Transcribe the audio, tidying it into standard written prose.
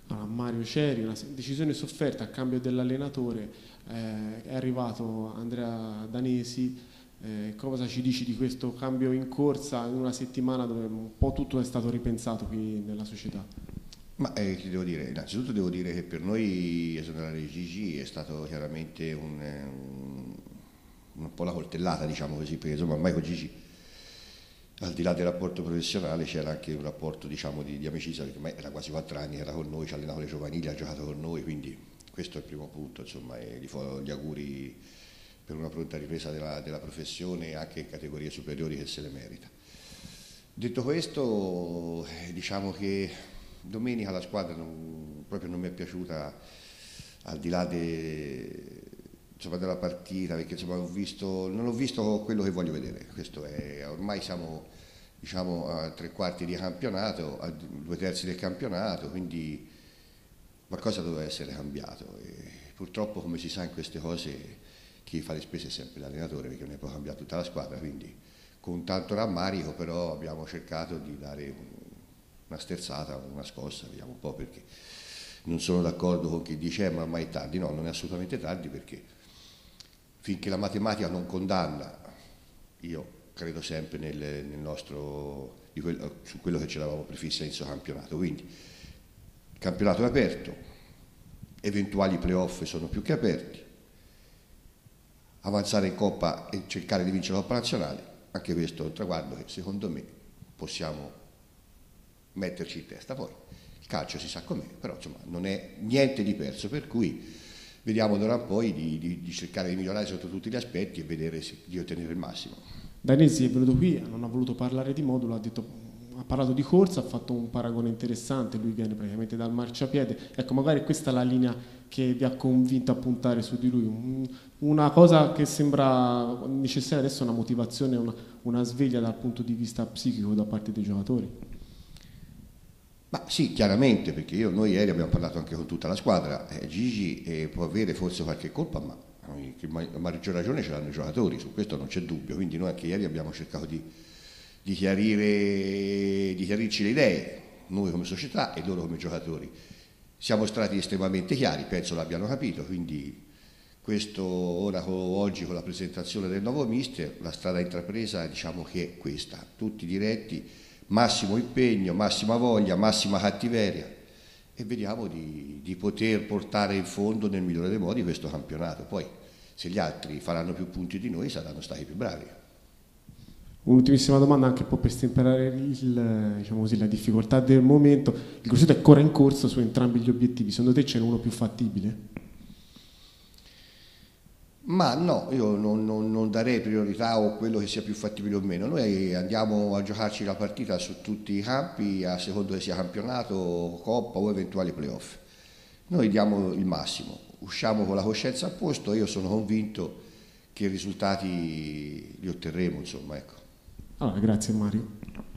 Allora, Mario Ceri, una decisione sofferta a cambio dell'allenatore, è arrivato Andrea Danesi. Cosa ci dici di questo cambio in corsa in una settimana dove un po' tutto è stato ripensato qui nella società? Ma ti devo dire, innanzitutto devo dire che per noi esonerare Gigi è stato chiaramente un po' la coltellata, diciamo così, perché insomma ormai con Gigi, al di là del rapporto professionale, c'era anche un rapporto, diciamo, di amicizia, perché ormai era quasi 4 anni, era con noi, ci ha allenato le giovanili, ha giocato con noi, quindi questo è il primo punto, insomma, e gli faccio gli auguri per una pronta ripresa della professione anche in categorie superiori, che se le merita. Detto questo, diciamo che domenica la squadra proprio non mi è piaciuta, al di là della partita, perché insomma, non ho visto quello che voglio vedere. Questo è, ormai siamo, diciamo, a 3/4 di campionato, a 2/3 del campionato, quindi qualcosa doveva essere cambiato. E purtroppo, come si sa, in queste cose chi fa le spese è sempre l'allenatore, perché non è poi cambiato tutta la squadra, quindi con tanto rammarico però abbiamo cercato di dare una sterzata, una scossa, vediamo un po', perché non sono d'accordo con chi dice ma ormai è tardi. No, non è assolutamente tardi, perché finché la matematica non condanna, io credo sempre nel nostro, su quello che ci eravamo prefissi all'inizio campionato, quindi il campionato è aperto, eventuali playoff sono più che aperti, avanzare in Coppa e cercare di vincere la Coppa Nazionale, anche questo è un traguardo che secondo me possiamo metterci in testa. Poi il calcio si sa com'è, però insomma non è niente di perso, per cui vediamo d'ora in poi di cercare di migliorare sotto tutti gli aspetti e vedere di ottenere il massimo. Danesi è venuto qui, non ha voluto parlare di modulo, ha parlato di corsa, ha fatto un paragone interessante, lui viene praticamente dal marciapiede. Ecco, magari questa è la linea che vi ha convinto a puntare su di lui, una cosa che sembra necessaria adesso, una motivazione, una sveglia dal punto di vista psichico da parte dei giocatori. Ma sì, chiaramente, perché noi ieri abbiamo parlato anche con tutta la squadra, Gigi può avere forse qualche colpa, ma la maggior ragione ce l'hanno i giocatori, su questo non c'è dubbio, quindi noi anche ieri abbiamo cercato di chiarirci le idee, noi come società e loro come giocatori. Siamo stati estremamente chiari, penso l'abbiano capito, quindi questo ora oggi con la presentazione del nuovo mister, la strada intrapresa diciamo che è questa, tutti diretti, massimo impegno, massima voglia, massima cattiveria, e vediamo di poter portare in fondo nel migliore dei modi questo campionato. Poi se gli altri faranno più punti di noi saranno stati più bravi. Un'ultimissima domanda anche un po' per stemperare diciamo così, la difficoltà del momento. Il Grosseto è ancora in corsa su entrambi gli obiettivi, secondo te c'è uno più fattibile? Ma no, io non darei priorità o quello che sia più fattibile o meno. Noi andiamo a giocarci la partita su tutti i campi, a secondo che sia campionato, Coppa o eventuali playoff. Noi diamo il massimo, usciamo con la coscienza a posto e io sono convinto che i risultati li otterremo, insomma, ecco. Allora, grazie Mario.